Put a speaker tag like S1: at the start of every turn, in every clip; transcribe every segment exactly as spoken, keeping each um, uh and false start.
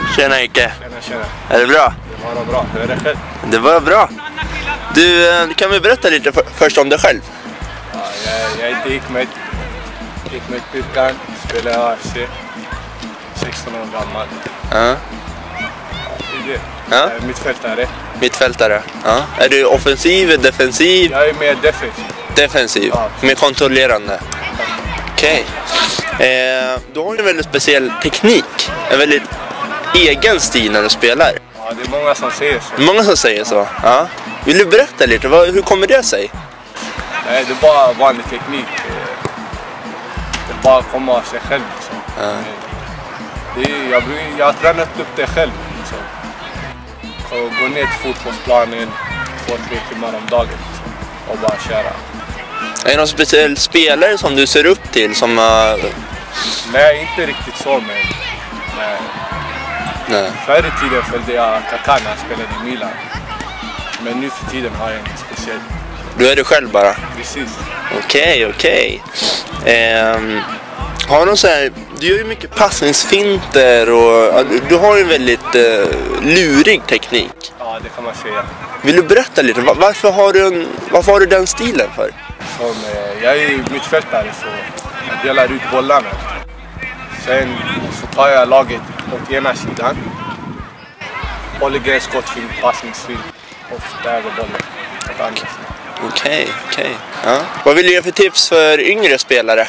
S1: Tjena Ike.
S2: Tjena, tjena.
S1: Är det bra?
S2: Det var bra. Hur är det själv?
S1: Det var bra. Du, kan vi berätta lite för, först om dig själv?
S2: Ja, jag, jag heter Hikmet. Hikmet Birkan. Spelar i A F C. sexton år gammal.
S1: Ja.
S2: Ja, det är det.
S1: Ja.
S2: Jag är mittfältare.
S1: Mittfältare. Ja. Är du offensiv, defensiv?
S2: Jag är mer defensiv.
S1: Defensiv.
S2: Ja.
S1: Mer kontrollerande. Okej. Okay. Eh, du har ju en väldigt speciell teknik. En väldigt egen stil när du spelar.
S2: Ja, det är många som säger så.
S1: Många som säger så. Ja. Vill du berätta lite? Vad, hur kommer det sig?
S2: Nej, det är bara vanlig teknik. Det är bara komma av sig själv. Liksom.
S1: Ja.
S2: Det är, jag, jag har tränat upp det själv. Liksom. Gå ner till fotbollsplanen två, tre timmar om dagen liksom. Och bara köra.
S1: Är det någon speciell spelare som du ser upp till? Som, uh...
S2: Nej, inte riktigt så, men... Nej.
S1: Nej.
S2: Förr i tiden följde jag Kaká när han spelade i Milan. Men nu för tiden har jag inte speciellt.
S1: Du är du själv bara?
S2: Precis.
S1: Okej, okay, okej. Okay. Eh, har du så här, du gör ju mycket passningsfinter och du har ju en väldigt eh, lurig teknik.
S2: Ja, det kan man säga.
S1: Vill du berätta lite? Varför har du, en, varför har du den stilen för?
S2: Som, eh, jag är ju mittfältare så jag delar ut bollarna. Sen så tar jag laget åt ena sidan och lägger en skottfint, passningsfint och där går bollen åt andra sidan.
S1: Okej, okay, okej. Okay. Ja. Vad vill du ge för tips för yngre spelare?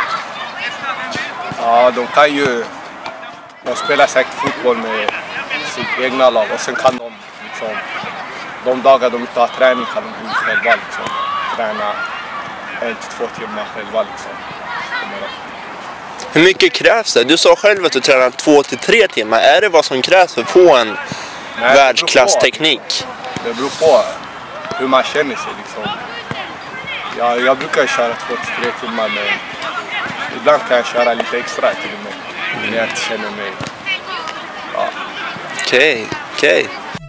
S2: Ja, de kan ju... De spelar säkert fotboll med sitt egna lag och sen kan de liksom... De dagar de inte har träning kan de gå själva liksom. Träna en till två timmar själva liksom.
S1: Hur mycket krävs det? Du sa själv att du tränar två till tre timmar. Är det vad som krävs för att få en Nej, världsklassteknik?
S2: Det beror på hur man känner sig liksom. Jag, jag brukar köra två till tre timmar men ibland kan jag köra lite extra till och med. När jag inte känner mig. Ja.
S1: Okej, okay, okej. Okay.